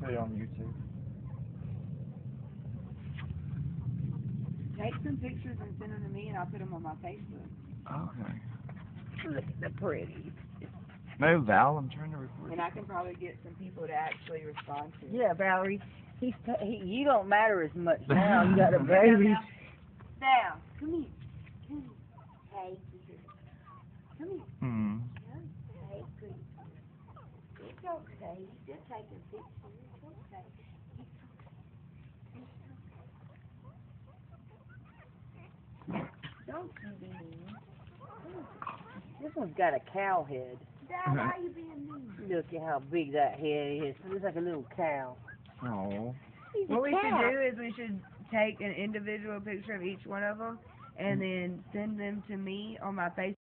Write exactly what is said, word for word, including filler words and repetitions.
put it on YouTube. Take some pictures and send them to me, and I'll put them on my Facebook. Okay. Look at the pretty. No, Val, I'm trying to record. And I can probably get some people to actually respond to it. Yeah, Valerie. He's t he, you don't matter as much now. You got a baby. Now, come here. Come here. Hey, dear. Come here. Hmm. Hey, pretty. It's okay. You're just taking pictures. It's okay. It's okay. Don't you be mean. This one's got a cow head. Dad, why you being mean? Look at how big that head is. It looks like a little cow. Oh. He's What a we cat. should do is we should take an individual picture of each one of them and then send them to me on my Facebook.